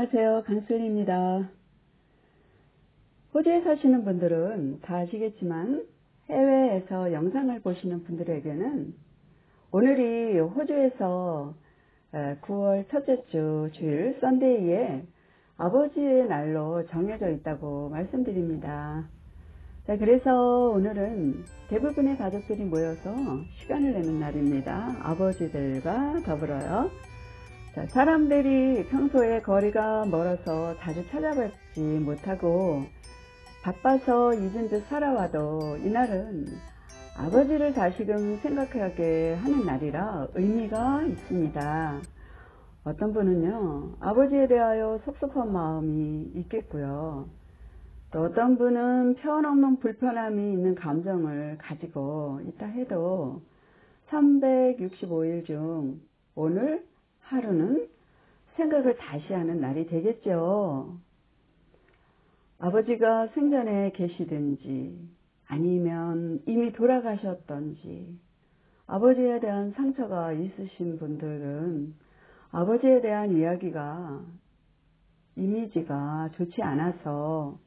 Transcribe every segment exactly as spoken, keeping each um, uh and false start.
안녕하세요. 강슬입니다. 호주에 사시는 분들은 다 아시겠지만 해외에서 영상을 보시는 분들에게는 오늘이 호주에서 구월 첫째 주 주일 썬데이에 아버지의 날로 정해져 있다고 말씀드립니다. 자, 그래서 오늘은 대부분의 가족들이 모여서 시간을 내는 날입니다. 아버지들과 더불어요. 자, 사람들이 평소에 거리가 멀어서 자주 찾아뵙지 못하고 바빠서 잊은 듯 살아와도 이날은 아버지를 다시금 생각하게 하는 날이라 의미가 있습니다. 어떤 분은요, 아버지에 대하여 섭섭한 마음이 있겠고요. 또 어떤 분은 표현없는 불편함이 있는 감정을 가지고 있다 해도 삼백육십오 일 중 오늘 하루는 생각을 다시 하는 날이 되겠죠. 아버지가 생전에 계시든지 아니면 이미 돌아가셨던지 아버지에 대한 상처가 있으신 분들은 아버지에 대한 이야기가 이미지가 좋지 않아서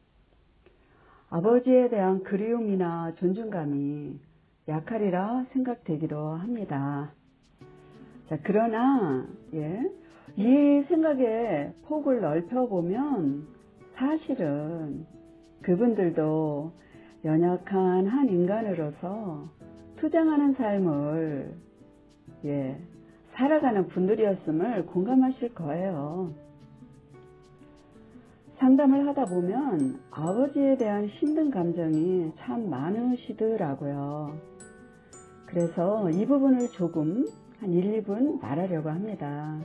아버지에 대한 그리움이나 존중감이 약하리라 생각되기도 합니다. 자, 그러나 예, 이 생각의 폭을 넓혀보면 사실은 그분들도 연약한 한 인간으로서 투쟁하는 삶을 예, 살아가는 분들이었음을 공감하실 거예요. 상담을 하다 보면 아버지에 대한 힘든 감정이 참 많으시더라고요. 그래서 이 부분을 조금 한 일, 이 분 말하려고 합니다.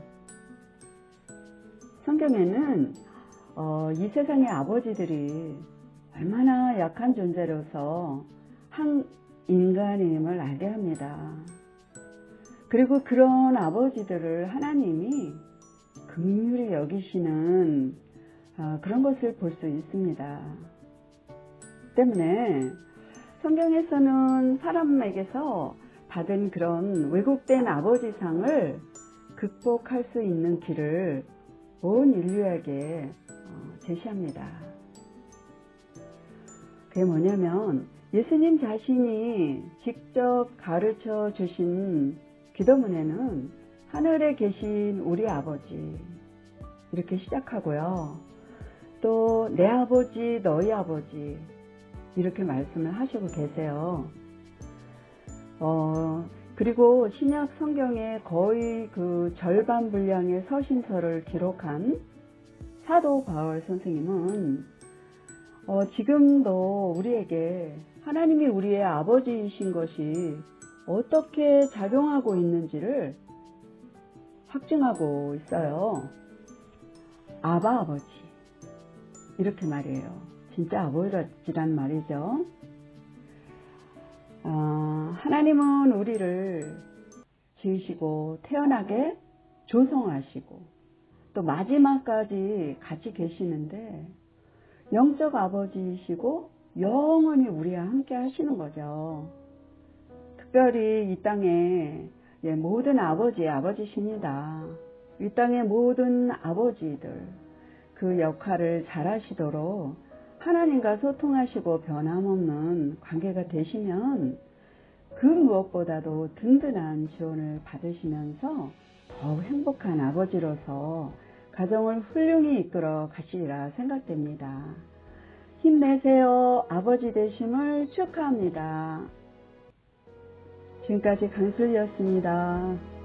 성경에는 어, 이 세상의 아버지들이 얼마나 약한 존재로서 한 인간임을 알게 합니다. 그리고 그런 아버지들을 하나님이 긍휼히 여기시는 어, 그런 것을 볼 수 있습니다. 때문에 성경에서는 사람에게서 받은 그런 왜곡된 아버지상을 극복할 수 있는 길을 온 인류에게 제시합니다. 그게 뭐냐면 예수님 자신이 직접 가르쳐 주신 기도문에는 하늘에 계신 우리 아버지 이렇게 시작하고요. 또 내 아버지 너희 아버지 이렇게 말씀을 하시고 계세요. 어, 그리고 신약 성경의 거의 그 절반 분량의 서신서를 기록한 사도 바울 선생님은 어, 지금도 우리에게 하나님이 우리의 아버지이신 것이 어떻게 작용하고 있는지를 확증하고 있어요. 아바 아버지 이렇게 말해요. 진짜 아버지란 말이죠. 어, 하나님은 우리를 지으시고 태어나게 조성하시고 또 마지막까지 같이 계시는데 영적 아버지이시고 영원히 우리와 함께 하시는 거죠. 특별히 이 땅에 예, 모든 아버지의 아버지십니다. 이 땅의 모든 아버지들 그 역할을 잘 하시도록 하나님과 소통하시고 변함없는 관계가 되시면 그 무엇보다도 든든한 지원을 받으시면서 더욱 행복한 아버지로서 가정을 훌륭히 이끌어 가시리라 생각됩니다. 힘내세요. 아버지 되심을 축하합니다. 지금까지 강슬이었습니다.